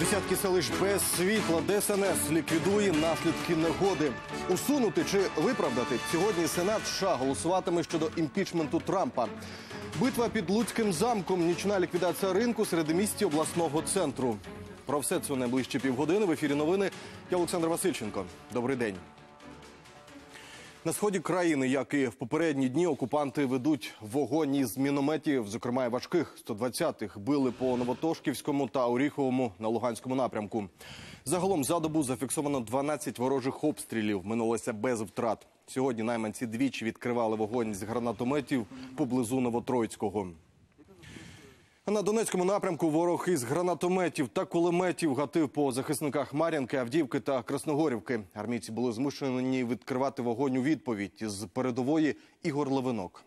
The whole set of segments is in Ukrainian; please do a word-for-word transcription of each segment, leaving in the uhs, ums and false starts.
Десятки селищ без світла. Де ес ен ес ліквідує наслідки негоди. Усунути чи виправдати? Сьогодні Сенат США голосуватиме щодо імпічменту Трампа. Битва під Луцьким замком. Нічна ліквідація ринку середмісті обласного центру. Про все це у найближчі півгодини. В ефірі новини. Я Олександр Васильченко. Добрий день. На сході країни, як і в попередні дні, окупанти ведуть вогонь із мінометів, зокрема і важких сто двадцятих, били по Новотошківському та Оріховому на Луганському напрямку. Загалом за добу зафіксовано дванадцять ворожих обстрілів, минулося без втрат. Сьогодні найманці двічі відкривали вогонь з гранатометів поблизу Новотроїцького. На Донецькому напрямку ворог із гранатометів та кулеметів гатив по захисниках Мар'їнки, Авдіївки та Красногорівки. Армійці були змушені відкривати вогонь у відповідь. З передової Ігор Левинок.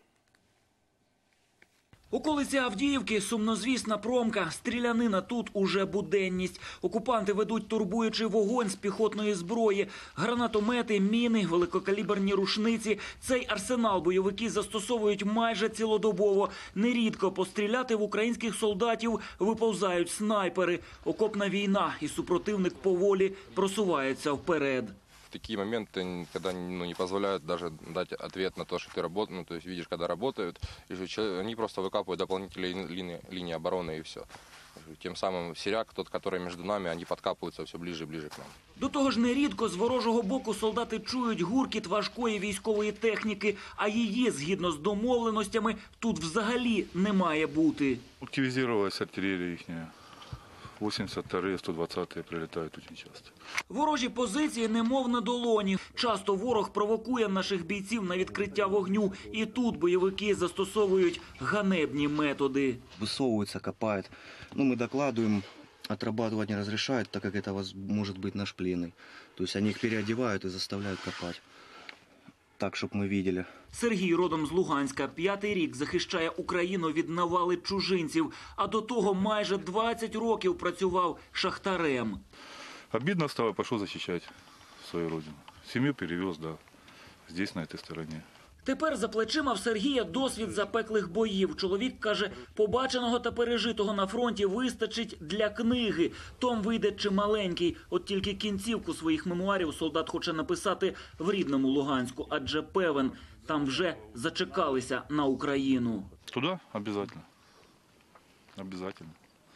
Околиці Авдіївки – сумнозвісна промка. Стрілянина тут уже буденність. Окупанти ведуть турбуючий вогонь з піхотної зброї. Гранатомети, міни, великокаліберні рушниці. Цей арсенал бойовики застосовують майже цілодобово. Нерідко постріляти в українських солдатів виповзають снайпери. Окопна війна, і супротивник поволі просувається вперед. Такие моменты, когда ну, не позволяют даже дать ответ на то, что ты работаешь, ну, то есть видишь, когда работают, и что они просто выкапывают дополнительные линии, линии обороны и все. Тем самым сіряк, тот, который между нами, они подкапываются все ближе и ближе к нам. До того ж нерідко з ворожого боку солдати чують гуркіт важкої військової техніки, а її, згідно з домовленостями, тут взагалі не має бути. Активізувалася артилерія їхня. вісімдесят вторі, сто двадцяті прилітають дуже часто. Ворожі позиції немов на долоні. Часто ворог провокує наших бійців на відкриття вогню. І тут бойовики застосовують ганебні методи. Высовываются, копают. Ну, мы докладываем, отрабатывать не разрешают, так как это может быть наш пленный. То есть они их переодевают и заставляют копать. Так, щоб ми бачили. Сергій родом з Луганська. П'ятий рік захищає Україну від навали чужинців. А до того майже двадцять років працював шахтарем. Обидно стало, пішов захищати свою родину. Сім'ю перевез, да, здесь, на цій стороні. Тепер за плечима в Сергія досвід запеклих боїв. Чоловік каже, побаченого та пережитого на фронті вистачить для книги. Том вийде чималенький. От тільки кінцівку своїх мемуарів солдат хоче написати в рідному Луганську. Адже певен, там вже зачекалися на Україну. Туди? Обязательно. Обязательно.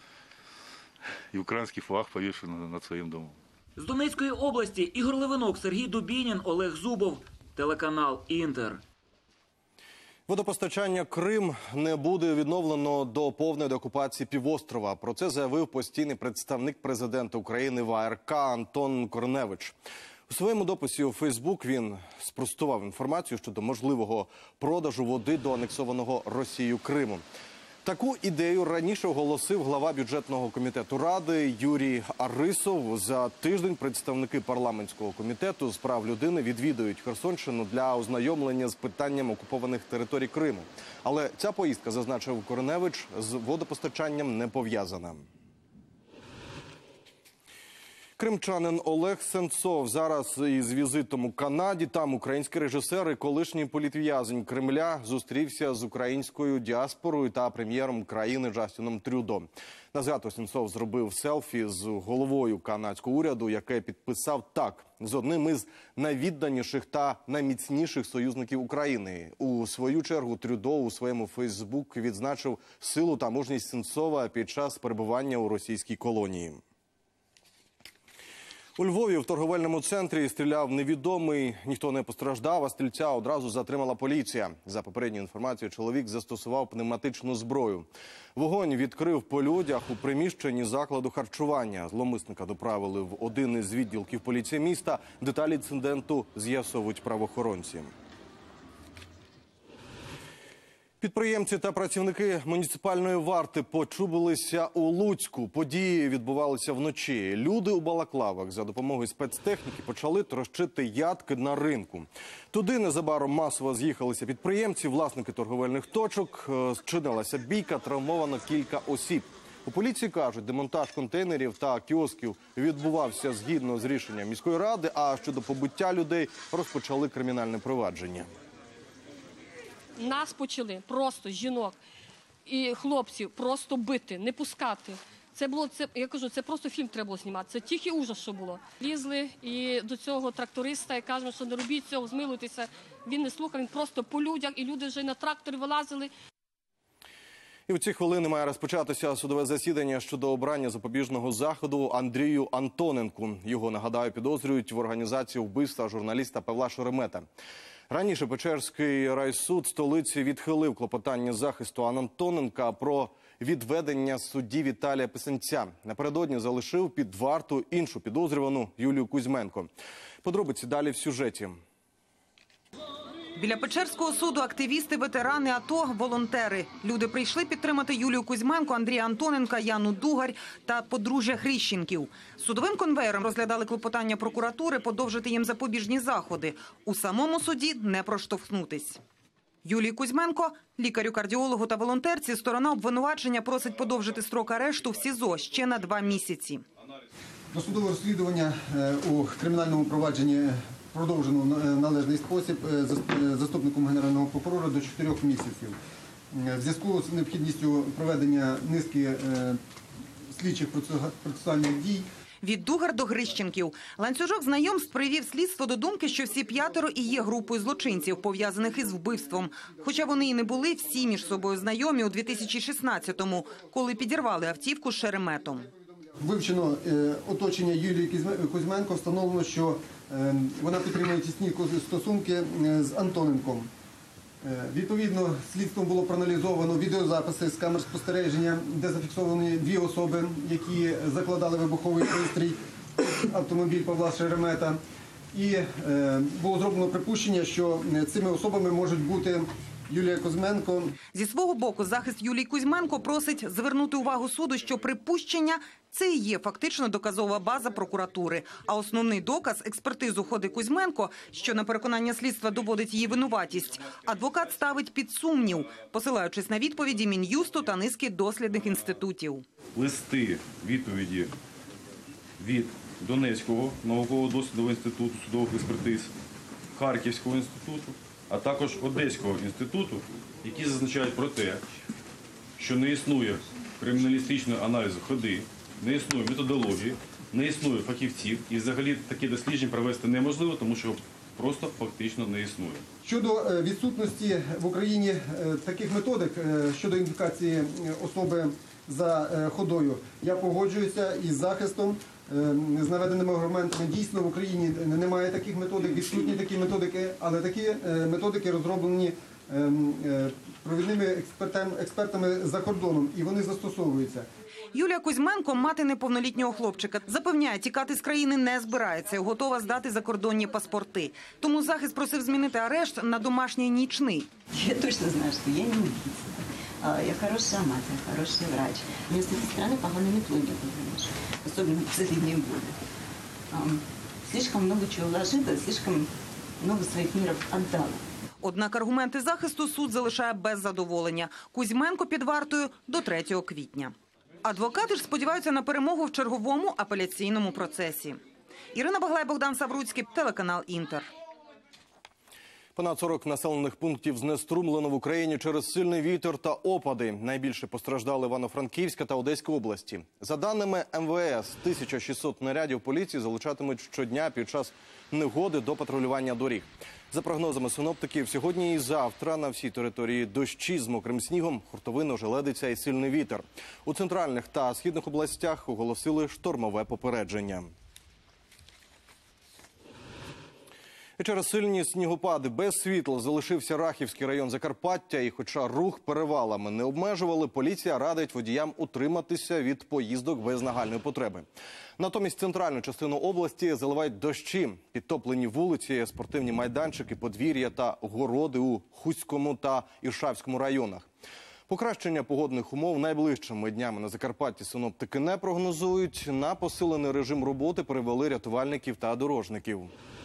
І український флаг повішений над своїм домом. З Донецької області Ігор Левинок, Сергій Дубінін, Олег Зубов. Телеканал «Інтер». Водопостачання Крим не буде відновлено до повної деокупації півострова. Про це заявив постійний представник президента України в а ер ка Антон Корневич. У своєму дописі у Фейсбук він спростував інформацію щодо можливого продажу води до анексованого Росією Криму. Таку ідею раніше оголосив глава бюджетного комітету Ради Юрій Арисов. За тиждень представники парламентського комітету з прав людини відвідують Херсонщину для ознайомлення з питанням окупованих територій Криму. Але ця поїздка, зазначив Корневич, з водопостачанням не пов'язана. Кримчанин Олег Сенцов зараз із візитом у Канаді. Там український режисер і колишній політв'язень Кремля зустрівся з українською діаспорою та прем'єром країни Джастіном Трюдо. На згадку Сенцов зробив селфі з головою канадського уряду, яке підписав так: з одним із найвідданіших та найміцніших союзників України. У свою чергу Трюдо у своєму Фейсбук відзначив силу та мужність Сенцова під час перебування у російській колонії. У Львові в торговельному центрі стріляв невідомий, ніхто не постраждав, а стрільця одразу затримала поліція. За попередньою інформацією, чоловік застосував пневматичну зброю. Вогонь відкрив по людях у приміщенні закладу харчування. Зловмисника доправили в один із відділків поліції міста. Деталі інциденту з'ясовують правоохоронці. Підприємці та працівники муніципальної варти почубилися у Луцьку. Події відбувалися вночі. Люди у балаклавах за допомогою спецтехніки почали трощити ядки на ринку. Туди незабаром масово з'їхалися підприємці, власники торговельних точок. Зчинилася бійка, травмовано кілька осіб. У поліції кажуть, демонтаж контейнерів та кіосків відбувався згідно з рішенням міської ради, а щодо побиття людей розпочали кримінальне провадження. Нас почали просто, жінок і хлопців, просто бити, не пускати. Це було, це, я кажу, це просто фільм треба було знімати. Це тільки ужас, що було. Лізли і до цього тракториста, і кажемо, що не робіть цього, змилуйтеся. Він не слухав, він просто по людях, і люди вже на тракторі вилазили. І в ці хвилини має розпочатися судове засідання щодо обрання запобіжного заходу Андрію Антоненку. Його, нагадаю, підозрюють в організації вбивства журналіста Павла Шеремета. Раніше Печерський райсуд столиці відхилив клопотання захисту Антоненка про відведення судді Віталія Писанця. Напередодні залишив під варту іншу підозрювану Юлію Кузьменко. Подробиці далі в сюжеті. Біля Печерського суду активісти, ветерани АТО, волонтери. Люди прийшли підтримати Юлію Кузьменко, Андрія Антоненка, Яну Дугарь та подружжя Хріщенків. Судовим конвеєром розглядали клопотання прокуратури подовжити їм запобіжні заходи. У самому суді не проштовхнутись. Юлії Кузьменко, лікарю-кардіологу та волонтерці, сторона обвинувачення просить подовжити строк арешту в СІЗО ще на два місяці. Досудове розслідування у кримінальному провадженні продовжено в належний спосіб заступником Генерального прокурора до чотирьох місяців. В зв'язку з необхідністю проведення низки слідчих процесуальних дій. Від Дугар до Грищенків. Ланцюжок знайомств привів слідство до думки, що всі п'ятеро і є групою злочинців, пов'язаних із вбивством. Хоча вони і не були всі між собою знайомі у дві тисячі шістнадцятому, коли підірвали автівку з Шереметом. Вивчено е, оточення Юлії Кузьменко, встановлено, що е, вона підтримує тісні стосунки е, з Антоненком. Е, відповідно, слідством було проаналізовано відеозаписи з камер спостереження, де зафіксовані дві особи, які закладали вибуховий пристрій в автомобіль Павла Шеремета. І е, було зроблено припущення, що цими особами можуть бути Юлія Кузьменко. Зі свого боку, захист Юлії Кузьменко просить звернути увагу суду, що припущення – це і є фактично доказова база прокуратури. А основний доказ – експертизу Ходи Кузьменко, що на переконання слідства доводить її винуватість. Адвокат ставить під сумнів, посилаючись на відповіді Мін'юсту та низки дослідних інститутів. Листи відповіді від Донецького науково-дослідного інституту судових експертиз, Харківського інституту, а також Одеського інституту, які зазначають про те, що не існує криміналістичного аналізу ходи, не існує методології, не існує фахівців, і взагалі такі дослідження провести неможливо, тому що просто фактично не існує. Щодо відсутності в Україні таких методик щодо ідентифікації особи за ходою, я погоджуюся із захистом, з наведеними аргументами. Дійсно, в Україні немає таких методик, відсутні такі методики, але такі методики розроблені провідними експертами, експертами за кордоном, і вони застосовуються. Юлія Кузьменко, мати неповнолітнього хлопчика, запевняє, тікати з країни не збирається і готова здати закордонні паспорти. Тому захист просив змінити арешт на домашній нічний. Я точно знаю, що я не убийца. Я хорошая мать, я хороший врач. Мне с этой стороны погано метлой не понимаешь, особенно в последние годы. Слишком много чего вложила, слишком много своих миров отдала. Однак аргументи захисту суд залишає без задоволення. Кузьменко під вартою до третього квітня. Адвокати ж сподіваються на перемогу в черговому апеляційному процесі. Ірина Баглай, Богдан Савруцький, телеканал «Інтер». Понад сорок населених пунктів знеструмлено в Україні через сильний вітер та опади. Найбільше постраждали Івано-Франківська та Одеська області. За даними ем ве ес, тисяча шістсот нарядів поліції залучатимуть щодня під час негоди до патрулювання доріг. За прогнозами синоптиків, сьогодні і завтра на всій території дощі з мокрим снігом, хуртовина, ожеледиця і сильний вітер. У центральних та східних областях оголосили штормове попередження. І через сильні снігопади без світла залишився Рахівський район Закарпаття. І хоча рух перевалами не обмежували, поліція радить водіям утриматися від поїздок без нагальної потреби. Натомість центральну частину області заливають дощі. Підтоплені вулиці, спортивні майданчики, подвір'я та городи у Хуському та Іршавському районах. Покращення погодних умов найближчими днями на Закарпатті синоптики не прогнозують. На посилений режим роботи перевели рятувальників та дорожників.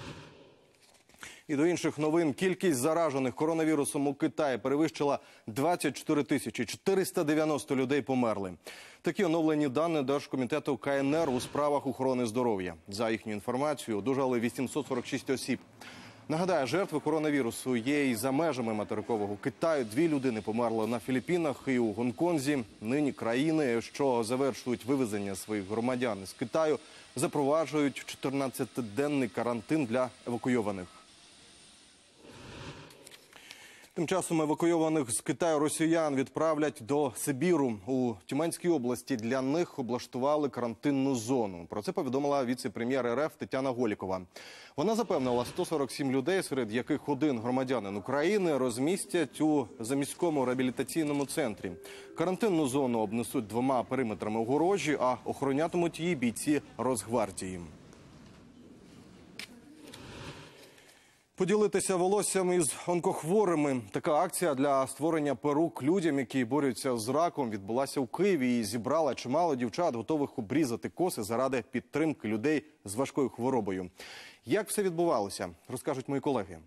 І до інших новин. Кількість заражених коронавірусом у Китаї перевищила двадцять чотири тисячі чотириста дев'яносто людей померли. Такі оновлені дані Держкомітету ка ен ер у справах охорони здоров'я. За їхню інформацією, одужали вісімсот сорок шість осіб. Нагадаю, жертви коронавірусу є і за межами материкового Китаю. Дві людини померли на Філіппінах і у Гонконзі. Нині країни, що завершують вивезення своїх громадян з Китаю, запроваджують чотирнадцятиденний карантин для евакуйованих. Тим часом евакуйованих з Китаю росіян відправлять до Сибіру. У Тюменській області для них облаштували карантинну зону. Про це повідомила віце-прем'єр РФ Тетяна Голікова. Вона запевнила, сто сорок сім людей, серед яких один громадянин України, розмістять у заміському реабілітаційному центрі. Карантинну зону обнесуть двома периметрами огорожі, а охоронятимуть її бійці Росгвардії. Поділитися волоссям із онкохворими. Така акція для створення перук людям, які борються з раком, відбулася у Києві і зібрала чимало дівчат, готових обрізати коси заради підтримки людей з важкою хворобою. Як все відбувалося, розкажуть мої колеги.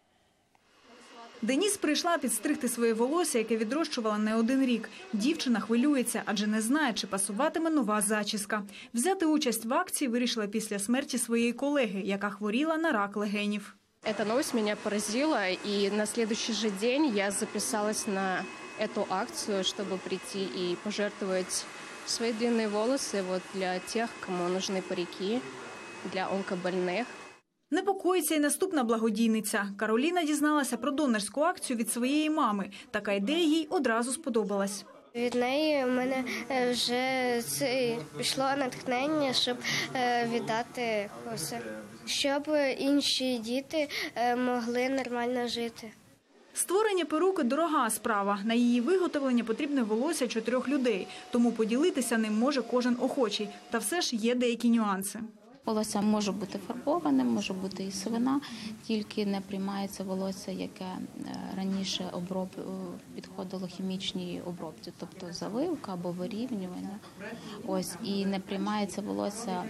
Деніс прийшла підстригти своє волосся, яке відрощувала не один рік. Дівчина хвилюється, адже не знає, чи пасуватиме нова зачіска. Взяти участь в акції вирішила після смерті своєї колеги, яка хворіла на рак легенів. Эта новость меня поразила, и на следующий же день я записалась на эту акцию, чтобы прийти и пожертвовать свои длинные волосы вот для тех, кому нужны парики, для онкобольных. Непокоїться і наступна благодійниця. Кароліна дізналася про донорську акцію від своєї мами. Така ідея їй одразу сподобалась. Від неї в мене вже пішло натхнення, щоб віддати коси, щоб інші діти могли нормально жити. Створення перуки – дорога справа. На її виготовлення потрібне волосся чотирьох людей, тому поділитися ним може кожен охочий. Та все ж є деякі нюанси. Волосся може бути фарбованим, може бути і сивина, тільки не приймається волосся, яке раніше оброб... підходило хімічній обробці, тобто заливка або вирівнювання. Ось, і не приймається волосся,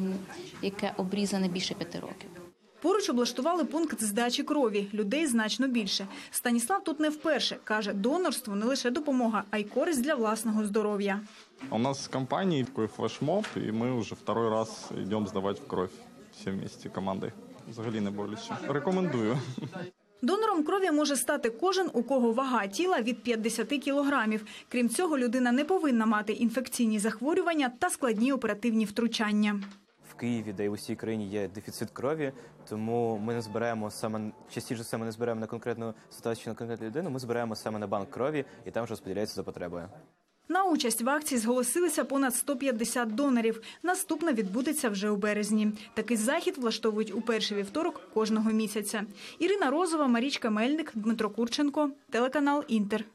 яке обрізане більше п'яти років. Поруч облаштували пункт здачі крові. Людей значно більше. Станіслав тут не вперше. Каже, донорство не лише допомога, а й користь для власного здоров'я. У нас в компании такой флешмоб, и мы уже второй раз идем сдавать в кровь все вместе командой. Взагалі не боляче. Рекомендую. Донором крові може стати кожен, у кого вага тіла від п'ятдесят кілограмів. Крім цього, людина не повинна мати інфекційні захворювання та складні оперативні втручання. В Києві, де й в усій країні є дефіцит крові, тому ми не збираємо саме, частіше саме не збираємо на конкретну ситуацію, на конкретну людину, ми збираємо саме на банк крові і там вже розподіляється за потребою. На участь в акції зголосилися понад сто п'ятдесят донорів. Наступна відбудеться вже у березні. Такий захід влаштовують у перший вівторок кожного місяця. Ірина Розова, Марічка Мельник, Дмитро Курченко, телеканал «Інтер».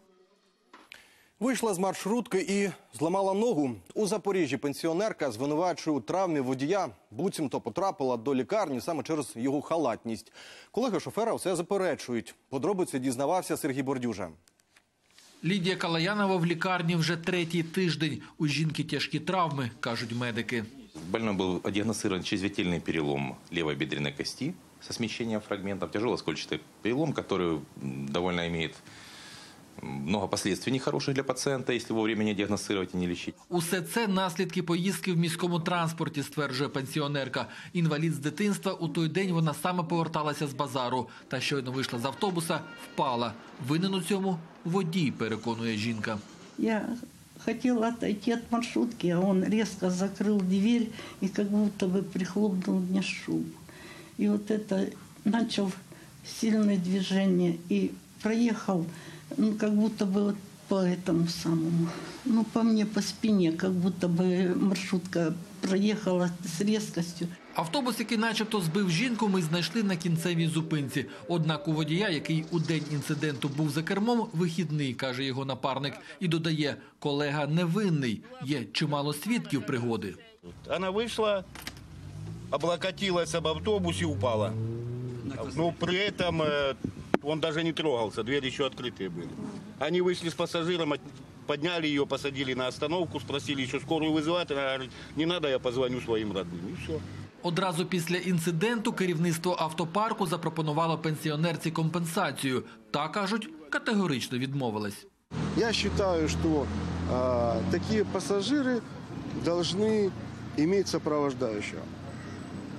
Вийшла з маршрутки і зламала ногу. У Запоріжжі пенсіонерка звинувачує у травмі водія. Буцімто потрапила до лікарні саме через його халатність. Колеги шофера все заперечують. Подробиці дізнавався Сергій Бордюжа. Лідія Калаянова в лікарні вже третій тиждень. У жінки тяжкі травми, кажуть медики. Больной был диагностирован чрезвычайный перелом левой бедренной кости со смещением фрагментов, тяжелоскольчатый перелом, который довольно имеет много последствий нехороших для пацієнта, якщо вовремя не діагностувати і не лічити. Усе це наслідки поїздки в міському транспорті, стверджує пенсіонерка. Інвалід з дитинства, у той день вона саме поверталася з базару. Та щойно вийшла з автобуса, впала. Винен у цьому водій, переконує жінка. Я хотела отойти от маршрутки, а он резко закрыл дверь и как будто бы прихлопнул мне шубу. И вот это начал сильное движение и проехал, ну, как будто бы вот по этому самому, ну, по мне, по спине, как будто бы маршрутка проїхала з різкістю. Автобус, який начебто збив жінку, ми знайшли на кінцевій зупинці. Однак у водія, який у день інциденту був за кермом, вихідний, каже його напарник. І додає, колега невинний. Є чимало свідків пригоди. Вона вийшла, облокотилась об автобус і упала. Ну, при цьому он даже не трогался, двери еще открытые были. Они вышли с пассажиром, подняли ее, посадили на остановку, спросили еще скорую вызывать. Она говорит, не надо, я позвоню своим родным. И все. Одразу після інциденту керівництво автопарку запропонувало пенсіонерці компенсацію. Та, кажуть, категорично відмовилась. Я вважаю, що э, такі пасажири повинні мати супроводжаючого.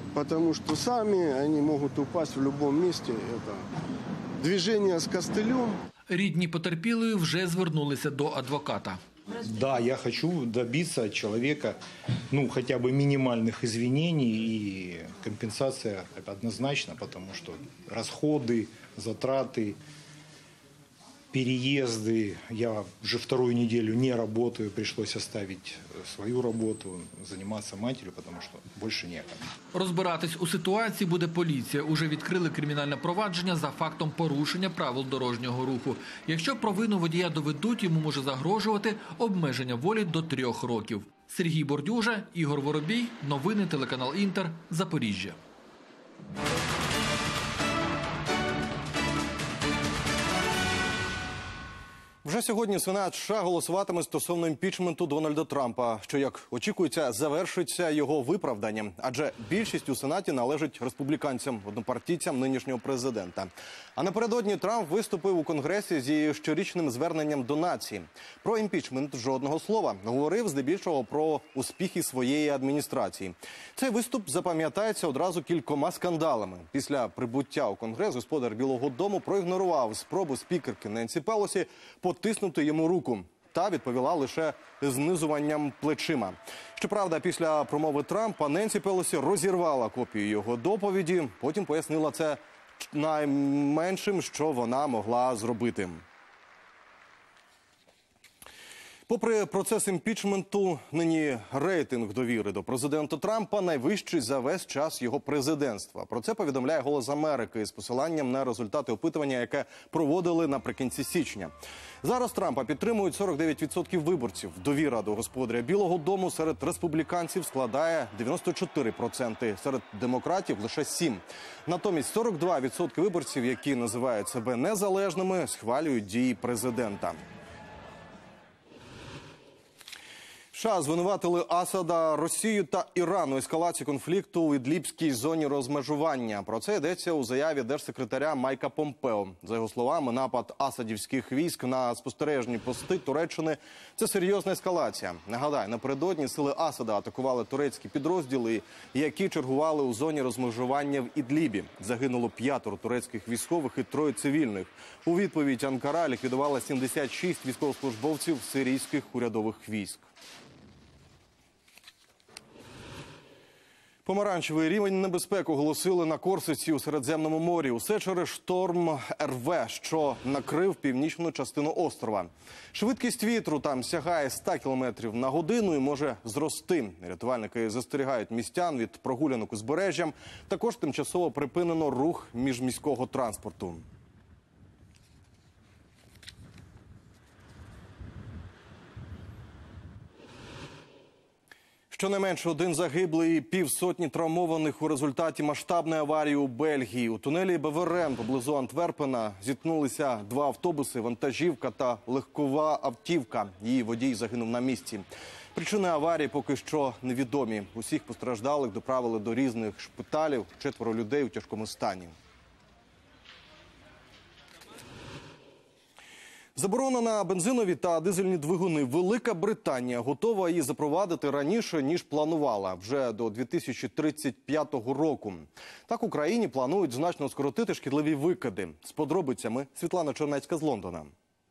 потому что сами они могут упасть в любом месте. Это движение с костылем. Рідні потерпілої вже звернулися до адвоката. Да, я хочу добиться от человека, ну, хотя бы минимальных извинений, и компенсация однозначно, потому что расходы, затраты, переезды. Я уже вторую неделю не работаю, пришлось оставить свою работу, заниматься матерью, потому что больше некому. Розбиратись у ситуації буде поліція. Уже відкрили кримінальне провадження за фактом порушення правил дорожнього руху. Якщо провину водія доведуть, йому може загрожувати обмеження волі до трьох років. Сергій Бордюжа, Ігор Воробій, новини, телеканал Інтер, Запоріжжя. Вже сьогодні Сенат США голосуватиме стосовно імпічменту Дональда Трампа, що, як очікується, завершиться його виправданням. Адже більшість у Сенаті належить республіканцям, однопартійцям нинішнього президента. А напередодні Трамп виступив у Конгресі зі щорічним зверненням до нації. Про імпічмент жодного слова. Говорив здебільшого про успіхи своєї адміністрації. Цей виступ запам'ятається одразу кількома скандалами. Після прибуття у Конгрес господар Білого дому проігнорував спробу спікерки Ненсі Пелосі потиснути йому руку. Та відповіла лише знизуванням плечима. Щоправда, після промови Трампа Ненсі Пелосі розірвала копію його доповіді. Потім пояснила це найменшим, що вона могла зробити. Попри процес імпічменту, нині рейтинг довіри до президента Трампа найвищий за весь час його президентства. Про це повідомляє «Голос Америки» з посиланням на результати опитування, яке проводили наприкінці січня. Зараз Трампа підтримують сорок дев'ять відсотків виборців. Довіра до господаря Білого дому серед республіканців складає дев'яносто чотири відсотки, серед демократів – лише сім відсотків. Натомість сорок два відсотки виборців, які називають себе незалежними, схвалюють дії президента. США звинуватили Асада, Росію та Іран у ескалації конфлікту у Ідлібській зоні розмежування. Про це йдеться у заяві держсекретаря Майка Помпео. За його словами, напад асадівських військ на спостережні пости Туреччини – це серйозна ескалація. Нагадаю, напередодні сили Асада атакували турецькі підрозділи, які чергували у зоні розмежування в Ідлібі. Загинуло п'ятеро турецьких військових і троє цивільних. У відповідь Анкара ліквідувала сімдесят шість військовослужбовців сирійських урядових військ. Помаранчевий рівень небезпеки оголосили на Корсиці у Середземному морі. Усе через шторм Ер Ве, що накрив північну частину острова. Швидкість вітру там сягає ста кілометрів на годину і може зрости. Рятувальники застерігають містян від прогулянок узбережжям. Також тимчасово припинено рух міжміського транспорту. Щонайменше один загиблий і півсотні травмованих у результаті масштабної аварії у Бельгії. У тунелі Беверен поблизу Антверпена зіткнулися два автобуси, вантажівка та легкова автівка. Її водій загинув на місці. Причини аварії поки що невідомі. Усіх постраждалих доправили до різних шпиталів, четверо людей у тяжкому стані. Заборона на бензинові та дизельні двигуни. Велика Британія готова її запровадити раніше, ніж планувала. Вже до дві тисячі тридцять п'ятого року. Так, Україні планують значно скоротити шкідливі викиди. З подробицями Світлана Чернецька з Лондона.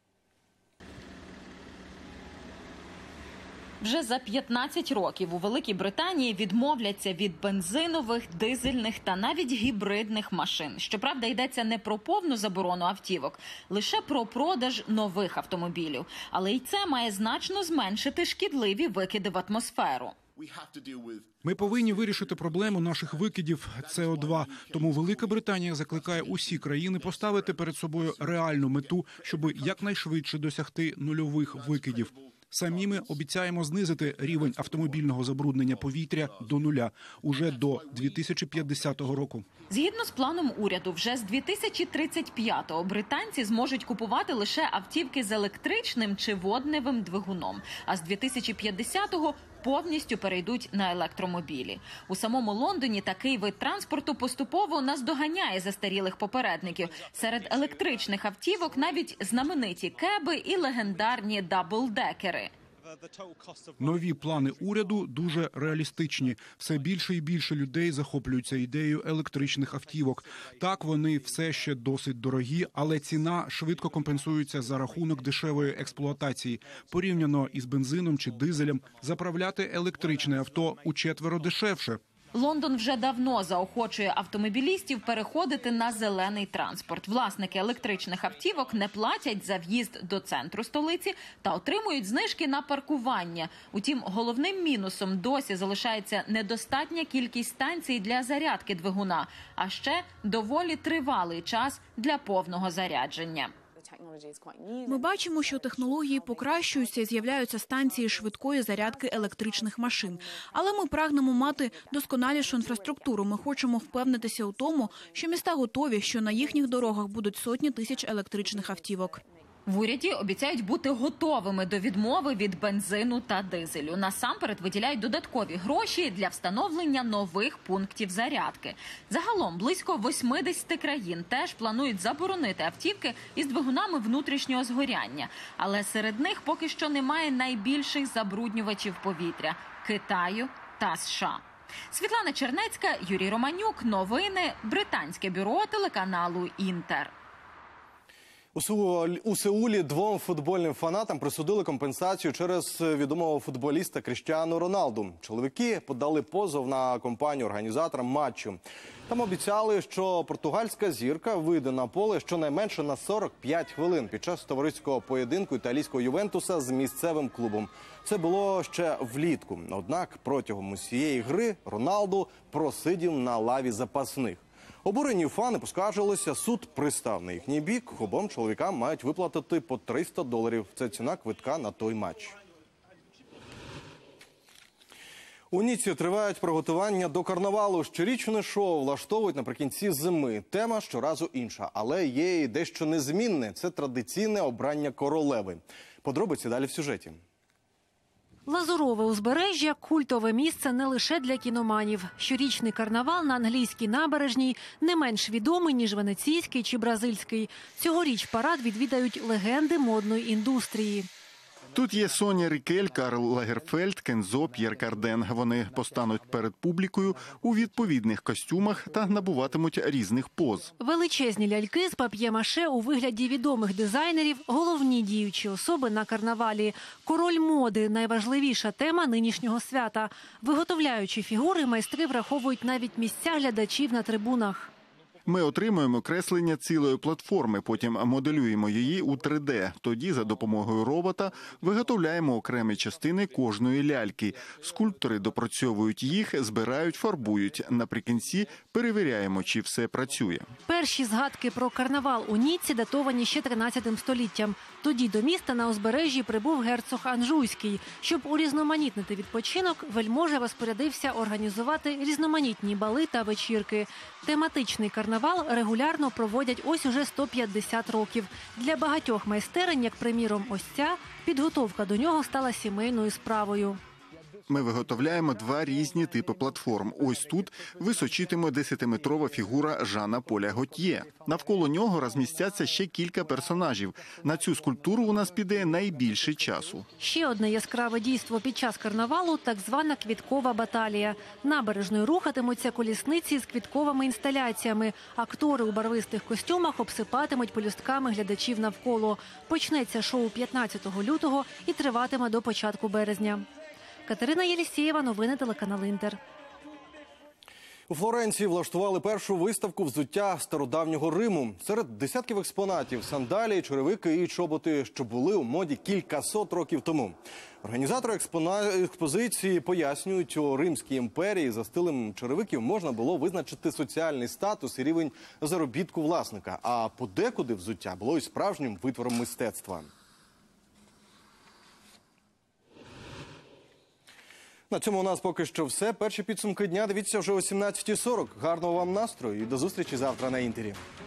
Вже за п'ятнадцять років у Великій Британії відмовляться від бензинових, дизельних та навіть гібридних машин. Щоправда, йдеться не про повну заборону автівок, лише про продаж нових автомобілів. Але й це має значно зменшити шкідливі викиди в атмосферу. Ми повинні вирішити проблему наших викидів С О два. Тому Велика Британія закликає усі країни поставити перед собою реальну мету, щоб якнайшвидше досягти нульових викидів. Самі ми обіцяємо знизити рівень автомобільного забруднення повітря до нуля уже до дві тисячі п'ятдесятого року. Згідно з планом уряду, вже з дві тисячі тридцять п'ятого британці зможуть купувати лише автівки з електричним чи водневим двигуном, а з дві тисячі п'ятдесятого повністю перейдуть на електромобілі. У самому Лондоні такий вид транспорту поступово наздоганяє застарілих попередників. Серед електричних автівок навіть знамениті кеби і легендарні даблдекери. Нові плани уряду дуже реалістичні. Все більше і більше людей захоплюються ідеєю електричних автівок. Так, вони все ще досить дорогі, але ціна швидко компенсується за рахунок дешевої експлуатації. Порівняно із бензином чи дизелем, заправляти електричне авто учетверо дешевше. Лондон вже давно заохочує автомобілістів переходити на зелений транспорт. Власники електричних автівок не платять за в'їзд до центру столиці та отримують знижки на паркування. Утім, головним мінусом досі залишається недостатня кількість станцій для зарядки двигуна, а ще доволі тривалий час для повного зарядження. Ми бачимо, що технології покращуються і з'являються станції швидкої зарядки електричних машин. Але ми прагнемо мати досконалішу інфраструктуру. Ми хочемо впевнитися у тому, що міста готові, що на їхніх дорогах будуть сотні тисяч електричних автівок. В уряді обіцяють бути готовими до відмови від бензину та дизелю. Насамперед виділяють додаткові гроші для встановлення нових пунктів зарядки. Загалом близько восьмидесяти країн теж планують заборонити автівки із двигунами внутрішнього згоряння. Але серед них поки що немає найбільших забруднювачів повітря – Китаю та США. Світлана Чернецька, Юрій Романюк. Новини. Британське бюро телеканалу «Інтер». У Сеулі двом футбольним фанатам присудили компенсацію через відомого футболіста Кріштіану Роналду. Чоловіки подали позов на компанію-організаторам матчу. Там обіцяли, що португальська зірка вийде на поле щонайменше на сорок п'ять хвилин під час товариського поєдинку італійського Ювентуса з місцевим клубом. Це було ще влітку. Однак протягом усієї гри Роналду просидів на лаві запасних. Обурені фани поскаржилися, суд пристав на їхній бік. Обом чоловікам мають виплатити по триста доларів. Це ціна квитка на той матч. У Ніці тривають приготування до карнавалу. Щорічне шоу влаштовують наприкінці зими. Тема щоразу інша, але є і дещо незмінне. Це традиційне обрання королеви. Подробиці далі в сюжеті. Лазурове узбережжя – культове місце не лише для кіноманів. Щорічний карнавал на англійській набережній не менш відомий, ніж венеційський чи бразильський. Цьогоріч парад відвідають легенди модної індустрії. Тут є Соня Рікель, Карл Лагерфельд, Кензо, П'єр Карден. Вони постануть перед публікою у відповідних костюмах та набуватимуть різних поз. Величезні ляльки з пап'є-маше у вигляді відомих дизайнерів – головні діючі особи на карнавалі. Король моди – найважливіша тема нинішнього свята. Виготовляючи фігури, майстри враховують навіть місця глядачів на трибунах. Ми отримуємо креслення цілої платформи, потім моделюємо її у три де. Тоді за допомогою робота виготовляємо окремі частини кожної ляльки. Скульптори допрацьовують їх, збирають, фарбують. Наприкінці перевіряємо, чи все працює. Перші згадки про карнавал у Ніцці датовані ще тринадцятим століттям. Тоді до міста на узбережжі прибув герцог Анжуйський. Щоб урізноманітнити відпочинок, вельможа розпорядився організувати різноманітні бали та вечірки. Тематичний карнавал регулярно проводять ось уже сто п'ятдесят років. Для багатьох майстерень, як приміром ось ця, підготовка до нього стала сімейною справою. Ми виготовляємо два різні типи платформ. Ось тут височитиме десятиметрова фігура Жана Поля Готьє. Навколо нього розмістяться ще кілька персонажів. На цю скульптуру у нас піде найбільше часу. Ще одне яскраве дійство під час карнавалу – так звана квіткова баталія. Набережною рухатимуться колісниці з квітковими інсталяціями. Актори у барвистих костюмах обсипатимуть пелюстками глядачів навколо. Почнеться шоу п'ятнадцятого лютого і триватиме до початку березня. Катерина Єлісєєва, новини телеканал «Інтер». У Флоренції влаштували першу виставку взуття стародавнього Риму. Серед десятків експонатів – сандалії, черевики і чоботи, що були у моді кількасот років тому. Організатори експона... експозиції пояснюють, у Римській імперії за стилем черевиків можна було визначити соціальний статус і рівень заробітку власника, а подекуди взуття було і справжнім витвором мистецтва. На цьому у нас поки що все. Перші підсумки дня дивіться вже о сімнадцятій сорок. Гарного вам настрою і до зустрічі завтра на «Інтері».